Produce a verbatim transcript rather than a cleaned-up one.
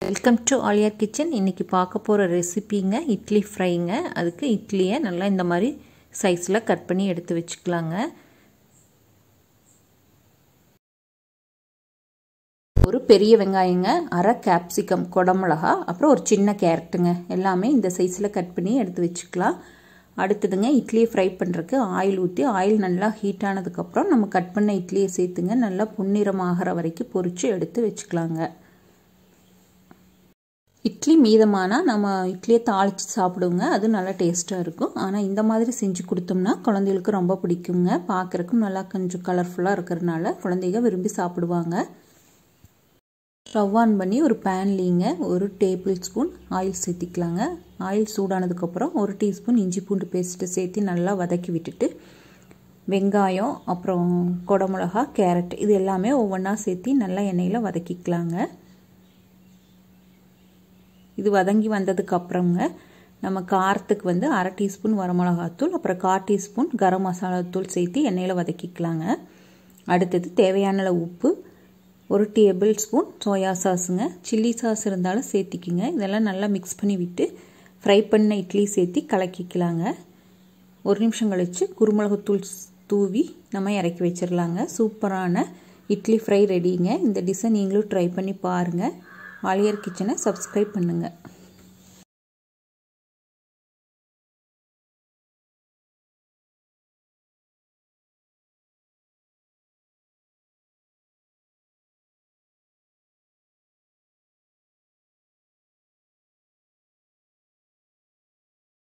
Welcome to Aliyar kitchen. இன்றைக்கி பார்க்க போகிற ரெசிபிங்க இட்லி ஃப்ரைங்க. அதுக்கு இட்லியை நல்லா இந்த மாதிரி சைஸில் கட் பண்ணி எடுத்து வச்சுக்கலாங்க. ஒரு பெரிய வெங்காயங்க, அரை கேப்சிகம், குடமிளகா, அப்புறம் ஒரு சின்ன கேரட்டுங்க, எல்லாமே இந்த சைஸில் கட் பண்ணி எடுத்து வச்சுக்கலாம். அடுத்ததுங்க இட்லியை ஃப்ரை பண்ணுறதுக்கு ஆயில் ஊற்றி ஆயில் நல்லா ஹீட் ஆனதுக்கப்புறம் நம்ம கட் பண்ண இட்லியை சேர்த்துங்க நல்லா பொன்னிறமாகிற வரைக்கும் பொரித்து எடுத்து வச்சுக்கலாங்க. இட்லி மீதமானால் நம்ம இட்லியை தாளித்து சாப்பிடுவோங்க, அது நல்லா டேஸ்ட்டாக இருக்கும். ஆனால் இந்த மாதிரி செஞ்சு கொடுத்தோம்னா குழந்தைகளுக்கு ரொம்ப பிடிக்குங்க. பார்க்குறக்கும் நல்லா கொஞ்சம் கலர்ஃபுல்லாக இருக்கிறதுனால குழந்தைங்க விரும்பி சாப்பிடுவாங்க. ஸ்டவ் ஆன் பண்ணி ஒரு பேன்லிங்க ஒரு டேபிள் ஸ்பூன் ஆயில் சேர்த்திக்கலாங்க. ஆயில் சூடானதுக்கப்புறம் ஒரு டீஸ்பூன் இஞ்சி பூண்டு பேஸ்ட்டு சேர்த்து நல்லா வதக்கி விட்டுட்டு வெங்காயம், அப்புறம் குடமிளகா, கேரட் இது எல்லாமே ஒவ்வொன்றா சேர்த்து நல்லா எண்ணெயில் வதக்கிக்கலாங்க. இது வதங்கி வந்ததுக்கு அப்புறங்க நம்ம காரத்துக்கு வந்து அரை டீஸ்பூன் வரமிளகாத்தூள், அப்புறம் கால் டீஸ்பூன் கரம் மசாலா தூள் சேர்த்து எண்ணெயில் வதக்கிக்கலாங்க. அடுத்தது தேவையான அளவு உப்பு, ஒரு டேபிள் ஸ்பூன் சோயா சாஸுங்க, சில்லி சாஸ் இருந்தாலும் சேர்த்திக்கிங்க. இதெல்லாம் நல்லா மிக்ஸ் பண்ணி விட்டு ஃப்ரை பண்ண இட்லி சேர்த்து கலக்கிக்கலாங்க. ஒரு நிமிஷம் கழித்து குருமிளகுத்தூள் தூவி நம்ம இறக்கி வச்சிடலாங்க. சூப்பரான இட்லி ஃப்ரை ரெடிங்க. இந்த டிஷ்ஷை நீங்களும் ட்ரை பண்ணி பாருங்கள். ஆலியார் கிச்சனை சப்ஸ்கிரைப் பண்ணுங்கள்.